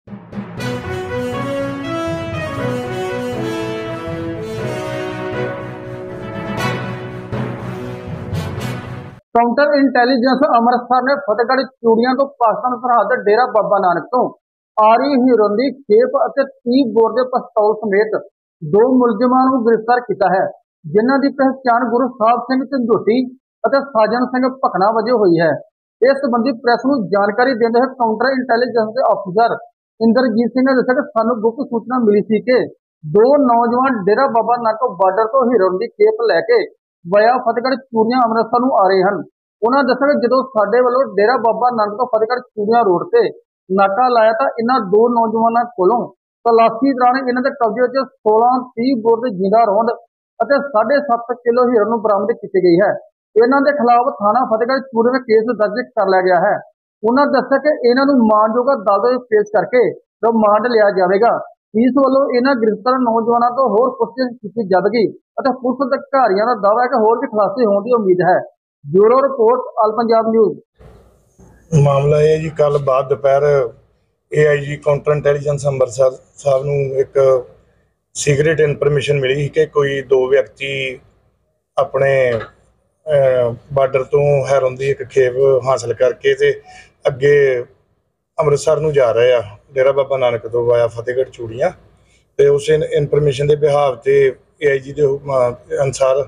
Counter intelligence Amritsar ने फतेहगढ़ चूड़ियां तो पाकिस्तान सरहद डेरा बाबा नानक तो आ रही हीरोइन की खेप और 30 बोर के पिस्तौल समेत 2 मुलजिमां नूं गिरफ्तार किया है, जिन्हां की पहचान गुरसाहिब सिंह झंझोटी और साजन सिंह भखना वजह हुई है। इस संबंधी प्रेस नूं जानकारी देते हुए काउंटर इंटैलीजेंस के ऑफिसर इंद्रजीत सिंह ने दस्सिया कि सानूं गुप्त सूचना मिली थी कि 2 नौजवान डेरा बाबा नानक बार्डर तो हीरोइन की खेप लैके वाया फतेहगढ़ चूड़ियां अमृतसर नूं आ रहे हैं। उन्होंने दस्सिया कि जदों साडे वल्लों डेरा बाबा नानक तो फतेहगढ़ चूड़ियां रोड से नाका लाया तो इन्हां 2 नौजवानों कोलों तलाशी दौरान इन्हां दे कब्जे विच 16-30 बोर के जिंदा रौंद और 7.5 किलो हीरोइन नूं बरामद की गई है। इन्हां दे खिलाफ थाना फतेहगढ़ चूड़ियां में केस दर्ज कर लिया गया है। उन्होंने दस्सिया कि इन्हां नूं मानयोग अदालत विच पेश करके रिमांड लिया जाएगा। पुलिस वालों इन्हां गिरफ्तार नौजवानों तो होर पुछताछ की जाएगी और पुलिस अधिकारियों का दावा है कि होर भी खुलासे होने की उम्मीद है। Bureau report all Punjab news. मामला यह जी, कल बाद दोपहर AIG काउंटर इंटैलीजेंस अमृतसर साहब नूं एक सीक्रेट इनफॉर्मेशन मिली कि कोई 2 व्यक्ति अपने बार्डर तो हैरोन की एक खेप हासिल करके ते अगे अमृतसर नूं जा रहे हैं डेरा बाबा नानक तो वाया फतेहगढ़ चूड़ियां। तो उस इनफॉर्मेशन के बिहाव से AIG के हुक्म अनुसार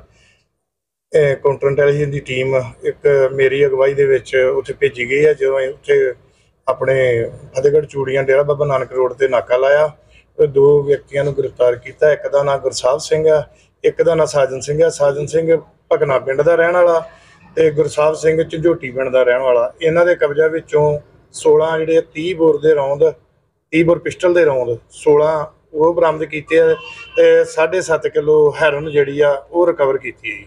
काउंटर इंटैलीजेंस की टीम एक मेरी अगवाई दे विच उत्थे भेजी गई है, जो उत्थे अपने फतेहगढ़ चूड़ियां डेरा बाबा नानक रोड से नाका लाया। 2 व्यक्तियों को गिरफ्तार किया। एक का नाम गुरसाहिब सिंह है, एक का नाम साजन सिंह है। साजन सिंह भगना पिंड का रहने वाला ते गुरसाहिब सिंह झंझोटी पिंड का रहने वाला। इन्हां दे कब्जा विचों 16 जिहड़े 30 बोर के रौंद, 30 बोर पिस्टल के रौंद 16 वो बरामद किए ते 7.5 किलो हैरोन जिहड़ी आ वो रिकवर की है।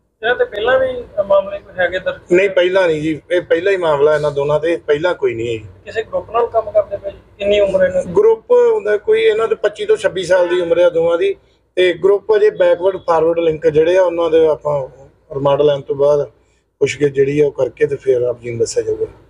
नहीं, पहला नहीं जी, ये पहला ही मामला इन्हां दोनों ते, पहला कोई नहीं है। किसी ग्रुप नाल काम करदे पे जी? कितनी उम्र है इन्हां दी? ग्रुप हुंदा कोई इन्हां दे 25 तो 26 साल की उम्र है दोवां दी। ते ग्रुप अजे बैकवर्ड फॉरवर्ड लिंक जिहड़े आ उन्हां दे आपां रिमांड लैण तो बाद पुछगिछ जिहड़ी आ करके ते फिर आप जी नूं दस्सिया जाऊगा।